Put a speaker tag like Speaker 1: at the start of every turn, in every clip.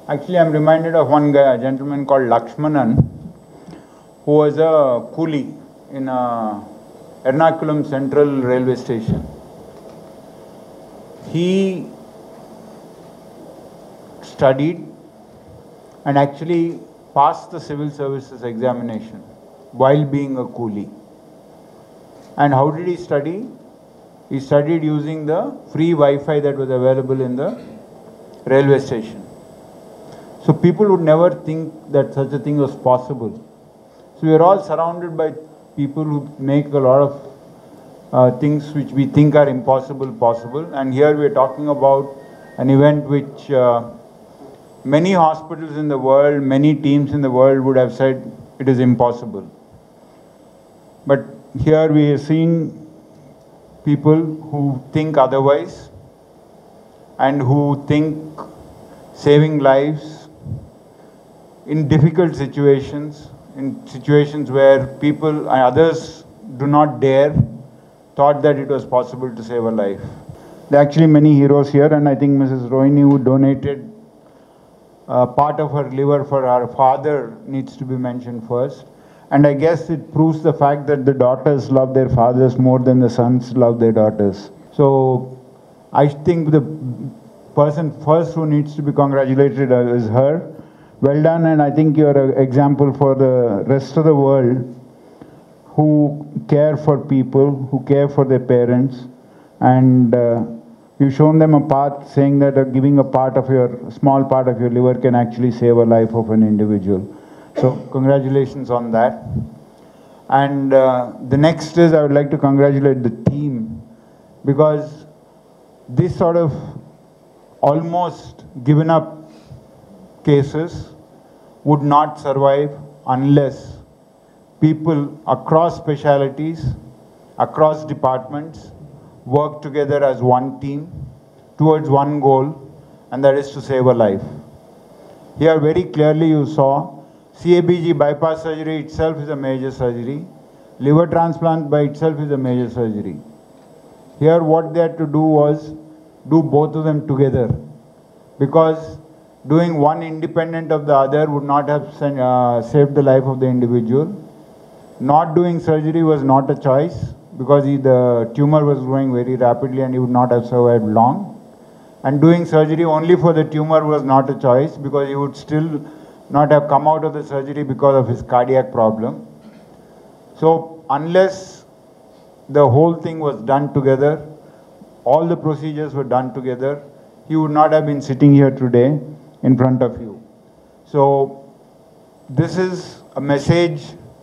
Speaker 1: Actually, I'm reminded of one guy, a gentleman called Lakshmanan, who was a coolie in Ernakulam Central Railway Station. He studied and actually passed the civil services examination while being a coolie. And how did he study? He studied using the free Wi-Fi that was available in the railway station. So people would never think that such a thing was possible. So we are all surrounded by people who make a lot of things which we think are impossible possible. And here we are talking about an event which many hospitals in the world, many teams in the world would have said it is impossible. But here we are seeing people who think otherwise and who think saving lives in difficult situations, in situations where people and others do not dare, thought that it was possible to save a life. There are actually many heroes here, and I think Mrs. Rohini, who donated part of her liver for her father, needs to be mentioned first. And I guess it proves the fact that the daughters love their fathers more than the sons love their daughters. So I think the person first who needs to be congratulated is her. Well done, and I think you're an example for the rest of the world who care for people, who care for their parents, and you've shown them a path saying that giving a part of your, small part of your liver can actually save a life of an individual. So congratulations on that. And the next is I would like to congratulate the team, because this sort of almost given up cases would not survive unless people across specialities, across departments, work together as one team towards one goal, and that is to save a life. Here very clearly you saw CABG bypass surgery itself is a major surgery. Liver transplant by itself is a major surgery. Here what they had to do was do both of them together, because doing one independent of the other would not have saved the life of the individual. Not doing surgery was not a choice, because the tumor was growing very rapidly and he would not have survived long. And doing surgery only for the tumor was not a choice, because he would still not have come out of the surgery because of his cardiac problem. So unless the whole thing was done together, all the procedures were done together, he would not have been sitting here today in front of you. So this is a message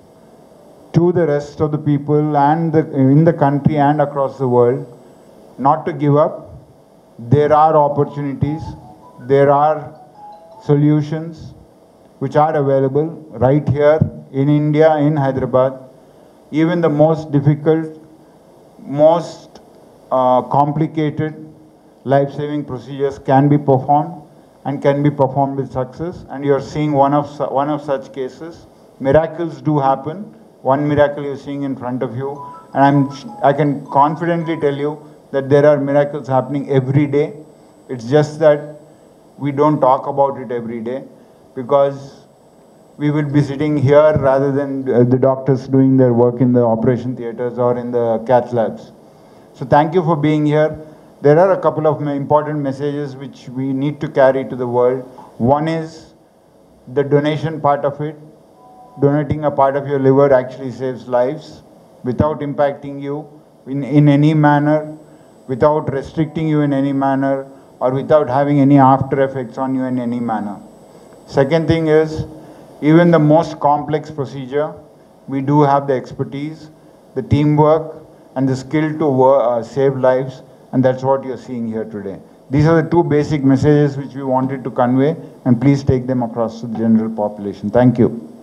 Speaker 1: to the rest of the people and in the country and across the world, not to give up. There are opportunities, there are solutions which are available right here in India, in Hyderabad. Even the most difficult, most complicated life-saving procedures can be performed and can be performed with success. And you're seeing one of such cases. Miracles do happen. One miracle you're seeing in front of you. And I can confidently tell you that there are miracles happening every day. It's just that we don't talk about it every day, because we will be sitting here rather than the doctors doing their work in the operation theaters or in the cath labs. So thank you for being here. There are a couple of important messages which we need to carry to the world. One is the donation part of it. Donating a part of your liver actually saves lives without impacting you in any manner, without restricting you in any manner, or without having any after effects on you in any manner. Second thing is, even the most complex procedure, we do have the expertise, the teamwork, and the skill to save lives, and that's what you're seeing here today. These are the two basic messages which we wanted to convey, and please take them across to the general population. Thank you.